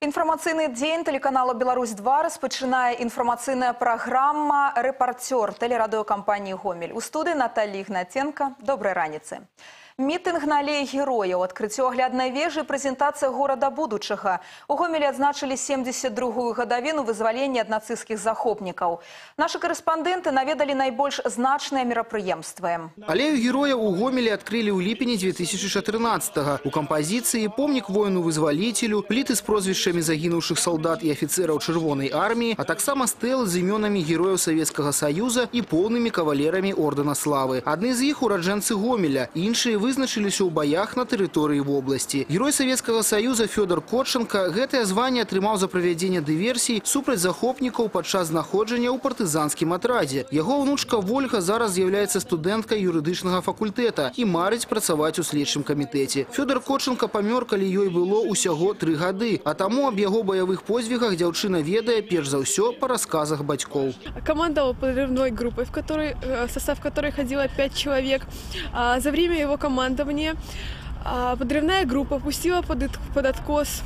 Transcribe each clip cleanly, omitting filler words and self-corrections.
Информационный день телеканала «Беларусь-2» распочинає информационная программа «Репортер» телерадиокомпании «Гомель». У студии Наталья Игнатенко. Доброй раницы. Мітинг на алеі герояў, адкрыццё агляднай вежы, прэзентацыя горада будучага. У Гомелі адзначылі 72-ю гадавіну вызвалення ад нацысцкіх захопнікаў. Нашы корэспандэнты наведалі найбольш значныя мерапрыемствы. Алею герояў у Гомелі адкрылі ў ліпені 2014-го. У кампазіцыі помнік воіну-вызваліцелю, пліты з прозвішчамі загінуўшых салдат і афіцэраў Чырвонай арміі, а таксама стэлы з імёнамі герояў Савецкага Саюза і поўнымі кавалерамі ордэна славы. Адны з іх ураджэнцы Гомеля, іншыя вызначыліся ў баях на тэрыторыі вобласці. Герой Савецкага Саюза Фёдор Котченко гэтае званне атрымаў за правядзенне дыверсій супраць захопнікаў падчас знаходжання ў партызанскім атрадзе. Яго ўнучка Вольга зараз з'яўляецца студэнткай юрыдычнага факультэта і марыць працаваць у следчым камітэце. Фёдор Котченко памёр, калі ёй было ўсяго 3 гады, а таму аб яго баявых подзвігах дзяўчына ведае перш за ўсё па расказах бацькоў. Командовал подрывной группой, в состав которой ходило 5 человек. За время его командования подрывная группа пустила под откос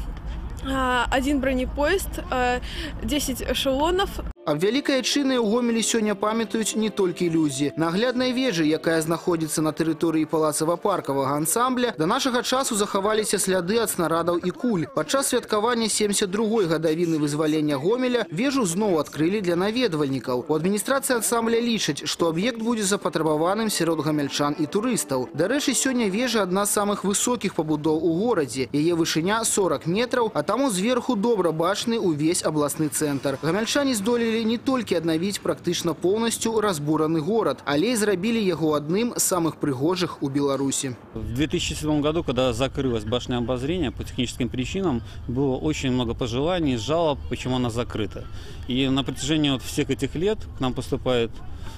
1 бронепоезд, 10 эшелонов. Аб вялікай айчыны ў Гомелі сёння памятаюць не толькі людзі. На агляднай вежы, якая знаходзіцца на тэрыторыі палацава-паркавага ансамбля, да нашага часу захаваліся сляды ад снарадаў і куль. Падчас святкавання 72-й гадавіны вызвалення Гомеля вежу зноў адкрылі для наведвальнікаў. У адміністрацыі ансамбля лічаць, што аб'ект будзе запатрабаваным сярод гамяльчан і турыстаў. Дарэчы, сёння вежа адна з самых высокіх пабудоў у горадзе. Яе вышыня 40 метраў, а таму зверху добра бачны ўвесь абласны цэнтр. Гамяльчане здолелі не толькі аднавіць практычна поўнасцю разбураны горад, але і зрабілі яго адным з самых прыгожых у Беларуси. В 2007 году, когда закрылась башня обозрения по техническим причинам, было очень много пожеланий, жалоб, почему она закрыта. И на протяжении всех этих лет к нам поступают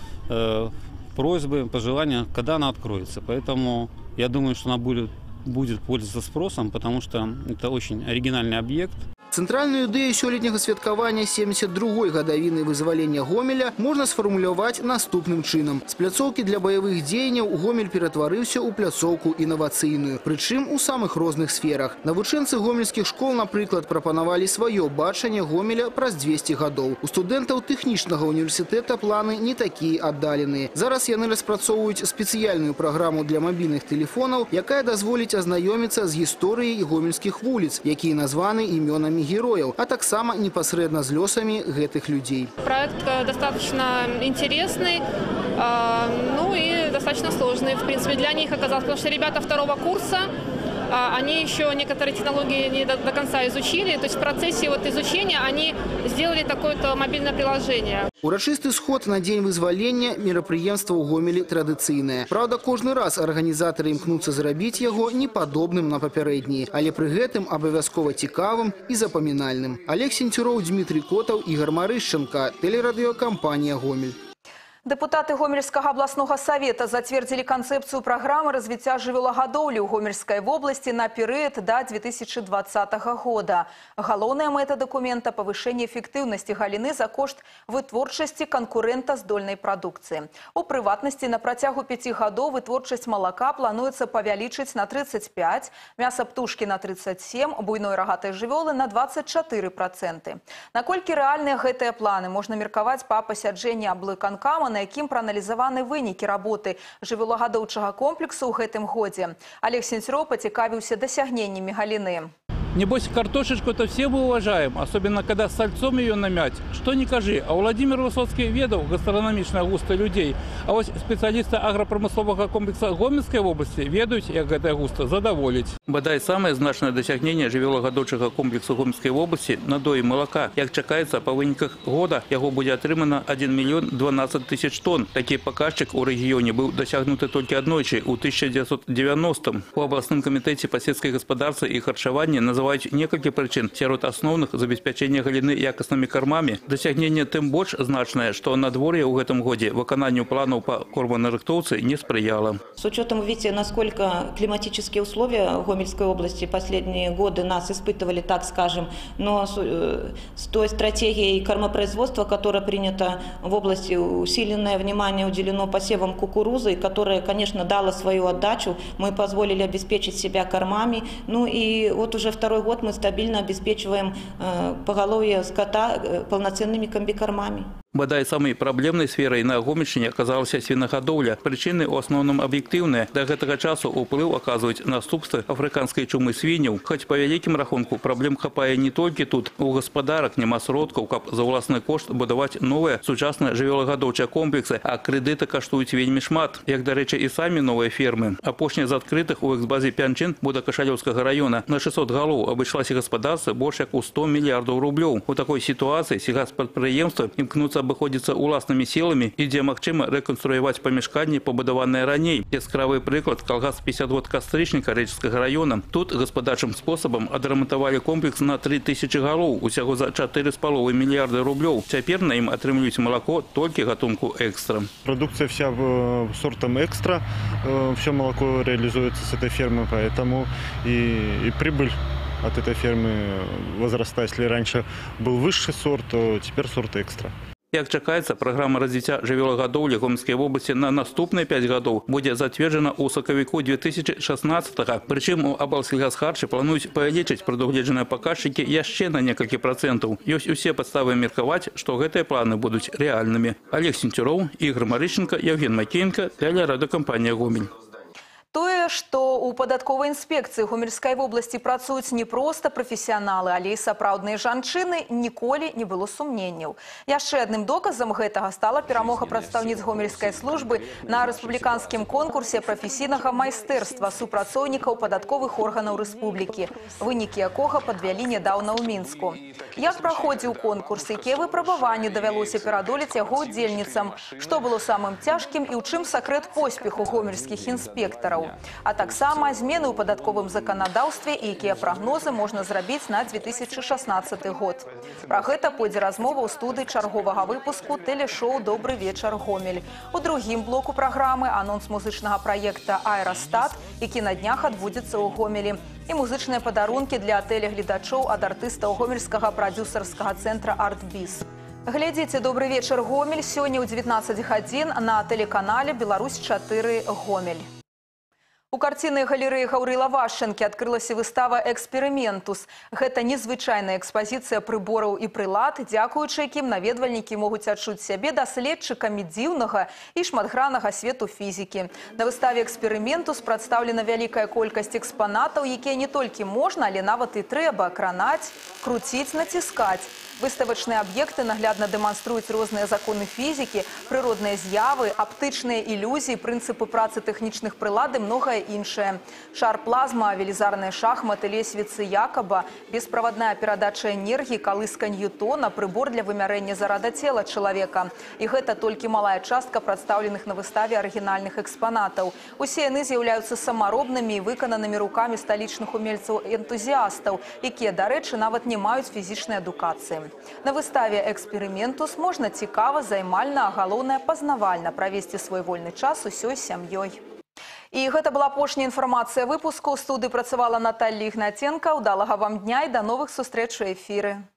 просьбы, пожелания, когда она откроется. Поэтому я думаю, что она будет пользоваться спросом, потому что это очень оригинальный объект. Цэнтральную ідэю сёлетняга святкавання 72-й гадавіны вызвалення Гомеля можна сфармуляваць наступным чынам. З пляцоўкі для баявых дзеянняў Гомель ператварыўся ў пляцоўку інавацыйную, прычым у самых розных сферах. Навучэнцы гомельскіх школ, напрыклад, прапанавалі сваё бачанне Гомеля праз 200 гадоў. У студэнтаў тэхнічнага універсітэта планы не такія аддаленыя. Зараз яны распрацоўваюць спецыяльную праграму для мабільных тэлефонаў, якая дазволіць азнаёміцца з гісторыяй гомельскіх вуліц, якія названы імёнамі героев, а так само непосредственно с лёсами этих людей. Проект достаточно интересный, ну и достаточно сложный, в принципе, для них оказалось, потому что ребята 2-го курса, они еще некоторые технологии не до конца изучили, то есть в процессе изучения они сделали такое-то мобильное приложение. Урачысты сход на День вызвалення мерапрыемства ў Гомелі традыцыйнае. Правда, кожны раз арганізатары імкнуцца зрабіць яго непадобным на папярэдні, але пры гэтым абавязкова цікавым і запамінальным. Олег Сенцюроў, Дмитрий Котаў, Игорь Марышченко, телерадиокомпания «Гомель». Депутаты Гомельского областного совета затвердили концепцию программы развития жывёлагадоўлі ў Гомельской области на период до 2020 года. Галоўная мэта документа – повышение эффективности галины за кошт вытворчасці конкурентаздольной продукции. У прыватнасці на працягу 5 гадоў вытворчасць молока плануецца павялічыць на 35, мяса птушки на 37, буйной рогатай жывёлы на 24%. Наколькі рэальныя гэтыя планы можна меркаваць па пасяджэнні аблвыканкама, на якім прааналізаваны вынікі работы жывёлагадоўчага комплексу ў гэтым годзе. Олег Сенцюроў пацікавіўся дасягненнямі галіны. Небось, картошечку-то все мы уважаем, особенно когда с сальцом ее намять. Что не кажи, а Владимир Высоцкий ведал гастрономично густо людей. А вот специалисты агропромыслового комплекса Гомельской области ведают, як гэта густо задоволить. Бодай самое значное досягнение жывёлагадоўчага комплексу Гомельской области – надои молока. Як чакаецца, по выніках года яго будзе атрымана 1 миллион 12 тысяч тонн. Такі паказчык у рэгіёне быў дасягнуты толькі аднойчы у 1990-м. У абласным камітэце па сельскай гаспадарцы і харчаванні называюць некалькі прычын. Сярод асноўных забеспячэння галіны якаснымі кармамі. Дасягненне тым больш значнае, што надвор'е ў гэтым годзе выкананню планаў па корманарыхтоўцы не спрыяла. С учетом, видите, насколько климатические условия в Гомельской области последние годы нас испытывали, так скажем, но с той стратегией кормопроизводства, которая принята в области, усиленное внимание уделено посевам кукурузы, которая, конечно, дала свою отдачу. Мы позволили обеспечить себя кормами. Ну и вот уже 2 второй год мы стабильно обеспечиваем поголовье скота полноценными комбикормами. Бадай самой проблемной сферой на Гомельщине оказалась свинагадоўля. Причины в основном объективные. До этого часу уплыв оказывают наступства африканской чумы свиньев. Хоть по великим рахунку проблем хапае не только тут. У господарок нема сродкаў, каб за власны кошт будовать новые сучасные жывёлагадоўчыя комплексы, а кредиты каштуюць вельмі шмат. Як, до речі, и сами новые фермы. Апошняя з открытых у эксбазе Пянчин Будакашалёўскага района на 600 голов обошлась господарство больше як у 100 миллиардов рублей. У такой ситуации сельгосппрадпрыемства імкнуцца обыходзіцца уласнымі сілами, і дзе магчыма рэканструяваць памяшканні, пабудаваныя раней. Яскравы прыклад калгас 50 год Кастрычніка Рэчыцкага района. Тут гаспадарчым способам адрамантавалі комплекс на 3000 голов, усяго за 4,5 миллиарда рублей. Цяпер на ім атрымліваюць молоко толькі гатунку экстра. Продукция вся сортом экстра, все молоко реализуется с этой фермы, поэтому и прибыль от этой фермы возрастает. Если раньше был высший сорт, то теперь сорт экстра. Як чакаецца, праграма развіцця жывёлагадоўлі Гомельскай вобласці на наступныя 5 гадоў будзе зацверджана ў сакавіку 2016-го. Прычым у Аблсельгасхарчы плануюць павялічыць прадугледжаныя паказчыкі яшчэ на некалькі процентаў. Ёсць усе падставы меркаваць, што гэтыя планы будуць рэальнымі. Олег Сенцюроў, Ігор Марышченко, Евген Макеенко, тэлерадыёкампанія «Гомель». Тое, што ў падатковай інспекцыі Гомельскай вобласці працуюць не проста прафесіяналы, але і сапраўдныя жанчыны, ніколі не было сумненняў. Яшчэ адным доказам гэтага стала перамога прадстаўніц гомельскай службы на рэспубліканскім конкурсе прафесійнага майстэрства супрацоўнікаў падатковых органаў рэспублікі, вынікі якога падвялі нядаўна ў Мінску. Як праходзіў конкурс, якія выпрабаванні давялося перадолець яго удзельніцам, што было самым цяжкім і ў чым сакрэт поспеху гомельскіх інспектараў. А таксама змены ў падатковым заканадаўстве і якія прагнозы можна зрабіць на 2016 год. Пра гэта пойдзе размова ў студыі чарговага выпуску тэлешоу «Добры вечар, Гомель». У другім блоку праграмы анонс музычнага праекта «Аэрастат», які на днях адбудзецца ў Гомелі, і музычныя падарункі для тэлегледачоў ад артыстаў гомельскага прадзюсарскага цэнтра «Артбіз». Глядзіце «Добры вечар, Гомель» сёння ў 19 гадзін на тэлеканале «Беларусь-4 Гомель». У карціннай галерэі Гаўрыла Вашчэнкі адкрылася выстава «Эксперыментус». Гэта незвычайная экспазіцыя прыбораў і прылад, дзякуючы якім наведвальнікі могуць адчуць сябе даследчыкамі дзіўнага і шматграннага свету фізікі. На выставе «Эксперыментус» прадстаўлена вялікая колькасць экспанатаў, якія не толькі можна, але нават і трэба кранаць, круціць, націскаць. Выставачныя аб'екты наглядна дэманструюць розныя законы фізікі, прыродныя з'явы, аптычныя ілюзіі, прынцыпы працы тэхнічных прылад і многае іншае. Шар-плазма, велізарныя шахматы, лесвіцы Якаба, бесправадная перадача энергіі, калыска Ньютона, прыбор для вымярэння зарада цела чалавека. І гэта толькі малая частка прадстаўленых на выставе арыгінальных экспанатаў. Усе яны з'яўляюцца самаробнымі і выкананымі рукамі сталічных умельцаў-энтузіастаў, якія, дарэчы, нават не маюць фізічнай адукацыі. На выставе «Эксперыментус» можна цікава, займальна, а галоўнае пазнавальна правесці свой вольны час усёй сям'ёй. І гэта была апошняя інфармацыя выпуску. У студыі працавала Наталья Ігнатенка. Удалага вам дня і да новых сустрэч у эфіры.